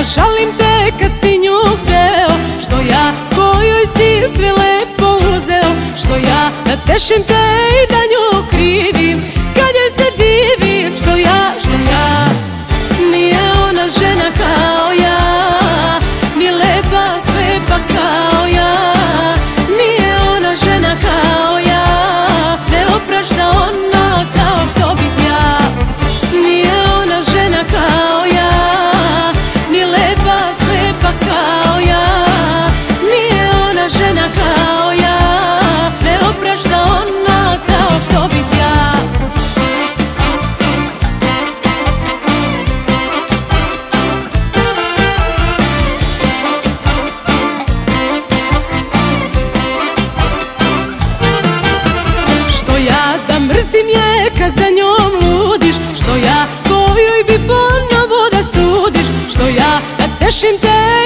žalim te kad si nju hteo, što ja kojoj si sve lepo uzeo, što ja da tešim te i da nju krivim, kad joj se divim, što ja nije ona žena kao ja, ni lepa slepa kao ja, nije ona žena kao ja, ne oprašta ona kao što bih ja, nije ona žena kao ja, ni lepa slepa kao ja, nije ona žena kao ja, ne oprašta ona kao što bih ja. Što ja da mrzim je kad za njom ludiš, što ja kojoj bi ponovo da sudiš, što ja da tešim te